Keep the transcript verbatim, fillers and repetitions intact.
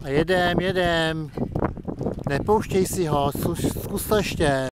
A jedem, jedem. Nepouštěj si ho, zkus, zkus to ještě.